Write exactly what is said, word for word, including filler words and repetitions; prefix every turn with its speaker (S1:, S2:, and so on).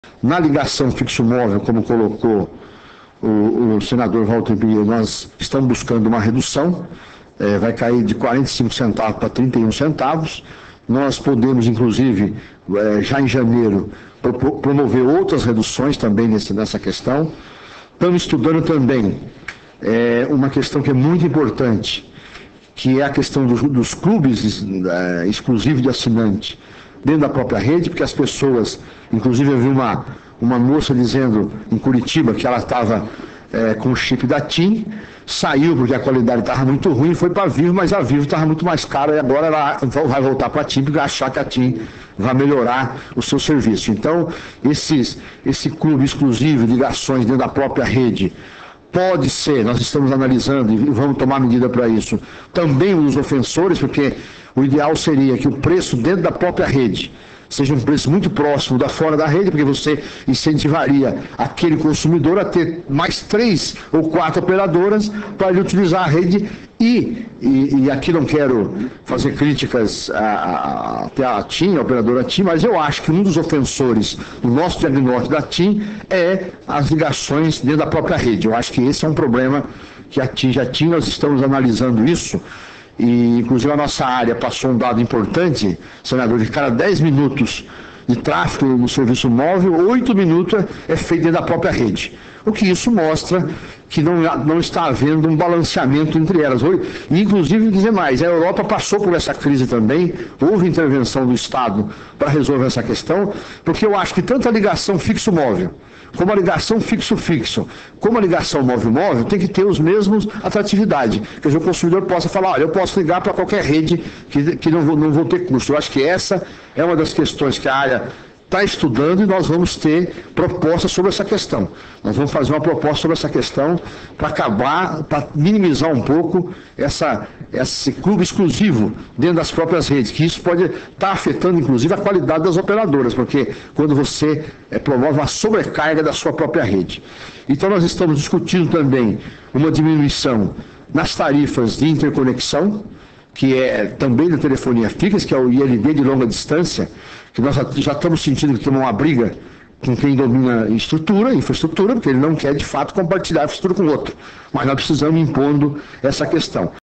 S1: Na ligação fixo-móvel, como colocou o, o senador Walter Bier, nós estamos buscando uma redução, é, vai cair de quarenta e cinco centavos para trinta e um centavos. Nós podemos, inclusive, é, já em janeiro, pro, promover outras reduções também nesse, nessa questão. Estamos estudando também é, uma questão que é muito importante, que é a questão dos, dos clubes é, exclusivos de assinante dentro da própria rede, porque as pessoas, inclusive eu vi uma, uma moça dizendo em Curitiba que ela estava é, com o chip da TIM, saiu porque a qualidade estava muito ruim, foi para a Vivo, mas a Vivo estava muito mais cara e agora ela vai voltar para a TIM porque achar que a TIM vai melhorar o seu serviço. Então, esses, esse clube exclusivo de ligações dentro da própria rede, pode ser, nós estamos analisando e vamos tomar medida para isso, também os ofensores, porque o ideal seria que o preço dentro da própria rede seja um preço muito próximo da fora da rede, porque você incentivaria aquele consumidor a ter mais três ou quatro operadoras para ele utilizar a rede e, e, e aqui não quero fazer críticas a, a, a TIM, a operadora TIM, mas eu acho que um dos ofensores do nosso diagnóstico da TIM é as ligações dentro da própria rede. Eu acho que esse é um problema que a TIM já tinha, nós estamos analisando isso. E, inclusive, a nossa área passou um dado importante, senador, de cada dez minutos de tráfego no serviço móvel, oito minutos é feito dentro da própria rede. O que isso mostra que não, não está havendo um balanceamento entre elas. E, inclusive, dizer mais, a Europa passou por essa crise também, houve intervenção do Estado para resolver essa questão, porque eu acho que tanto a ligação fixo-móvel, como a ligação fixo-fixo, como a ligação móvel-móvel, tem que ter os mesmos atratividade. Quer dizer, o consumidor possa falar, olha, eu posso ligar para qualquer rede que, que não, vou, não vou ter custo. Eu acho que essa é uma das questões que a área está estudando e nós vamos ter propostas sobre essa questão. Nós vamos fazer uma proposta sobre essa questão para acabar, para minimizar um pouco essa, esse clube exclusivo dentro das próprias redes, que isso pode estar tá afetando, inclusive, a qualidade das operadoras, porque quando você é, promove uma sobrecarga da sua própria rede. Então, nós estamos discutindo também uma diminuição nas tarifas de interconexão, que é também da telefonia fixa, que é o I L D de longa distância, que nós já estamos sentindo que tem uma briga com quem domina estrutura, infraestrutura, porque ele não quer, de fato, compartilhar a infraestrutura com o outro. Mas nós precisamos impondo essa questão.